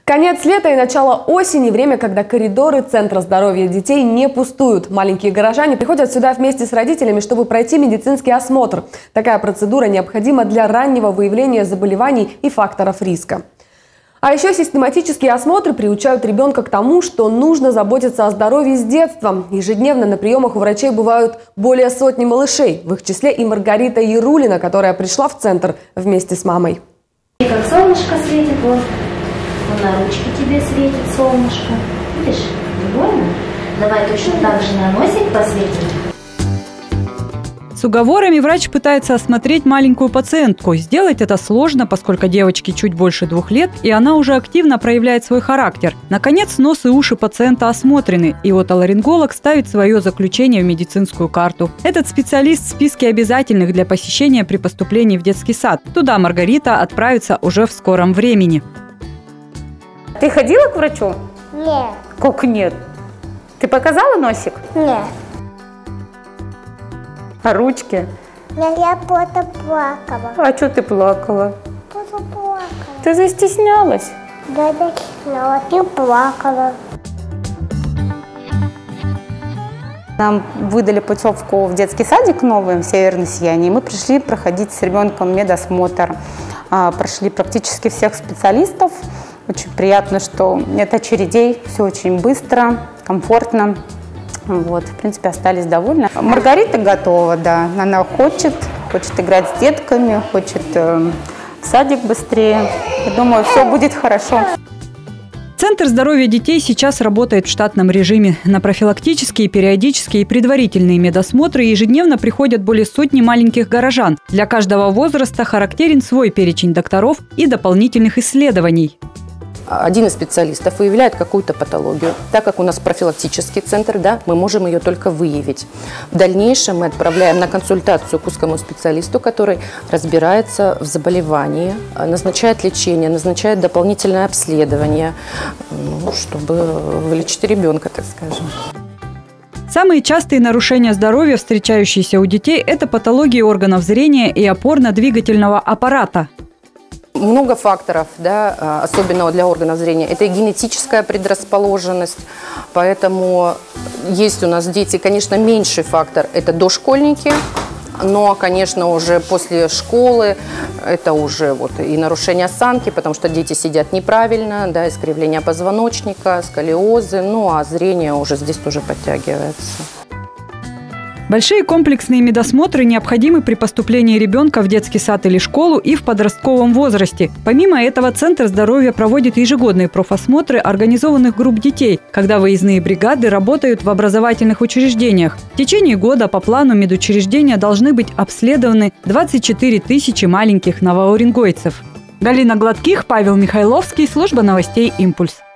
Конец лета и начало осени – время, когда коридоры Центра здоровья детей не пустуют. Маленькие горожане приходят сюда вместе с родителями, чтобы пройти медицинский осмотр. Такая процедура необходима для раннего выявления заболеваний и факторов риска. А еще систематические осмотры приучают ребенка к тому, что нужно заботиться о здоровье с детства. Ежедневно на приемах у врачей бывают более сотни малышей. В их числе и Маргарита Ярулина, которая пришла в центр вместе с мамой. И как солнышко светит, вот на ручке тебе светит солнышко. Видишь, больно? Давай точно так же на носик посветим. С уговорами врач пытается осмотреть маленькую пациентку. Сделать это сложно, поскольку девочке чуть больше 2 лет, и она уже активно проявляет свой характер. Наконец, нос и уши пациента осмотрены, и отоларинголог ставит свое заключение в медицинскую карту. Этот специалист в списке обязательных для посещения при поступлении в детский сад. Туда Маргарита отправится уже в скором времени. Ты ходила к врачу? Нет. Как нет? Ты показала носик? Нет. А ручки? Я просто плакала. А что ты плакала? Просто плакала. Ты застеснялась? Да, и плакала. Нам выдали путевку в детский садик новый, в Северное Сияние. Мы пришли проходить с ребенком медосмотр. Прошли практически всех специалистов. Очень приятно, что нет очередей, все очень быстро, комфортно. Вот, в принципе, остались довольны. Маргарита готова, да. Она хочет играть с детками, хочет в садик быстрее. Я думаю, все будет хорошо. Центр здоровья детей сейчас работает в штатном режиме. На профилактические, периодические и предварительные медосмотры ежедневно приходят более сотни маленьких горожан. Для каждого возраста характерен свой перечень докторов и дополнительных исследований. Один из специалистов выявляет какую-то патологию. Так как у нас профилактический центр, да, мы можем ее только выявить. В дальнейшем мы отправляем на консультацию к узкому специалисту, который разбирается в заболевании, назначает лечение, назначает дополнительное обследование, чтобы вылечить ребенка, так скажем. Самые частые нарушения здоровья, встречающиеся у детей, это патологии органов зрения и опорно-двигательного аппарата. Много факторов, да, особенно для органов зрения. Это и генетическая предрасположенность, поэтому есть у нас дети, конечно, меньший фактор – это дошкольники, но, конечно, уже после школы это уже вот и нарушение осанки, потому что дети сидят неправильно, да, искривление позвоночника, сколиозы, ну а зрение уже здесь тоже подтягивается. Большие комплексные медосмотры необходимы при поступлении ребенка в детский сад или школу и в подростковом возрасте. Помимо этого, Центр здоровья проводит ежегодные профосмотры организованных групп детей, когда выездные бригады работают в образовательных учреждениях. В течение года по плану медучреждения должны быть обследованы 24 тысячи маленьких новоуренгойцев. Галина Гладких, Павел Михайловский, служба новостей «Импульс».